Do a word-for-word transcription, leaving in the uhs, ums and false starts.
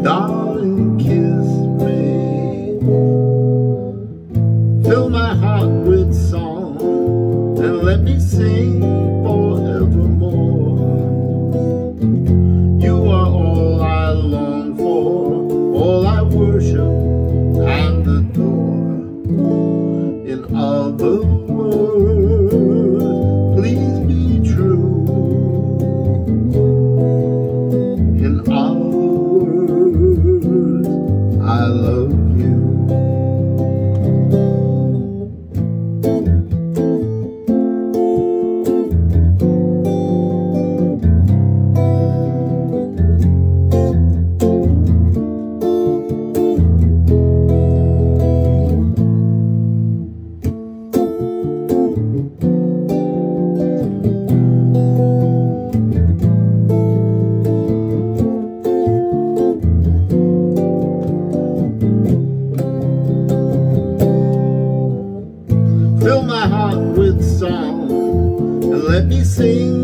Darling, kiss me. Fill my heart with song and let me sing forevermore. You are all I long for, all I worship and adore. In other words, please be true. In other words, I love you. Fill my heart with song and let me sing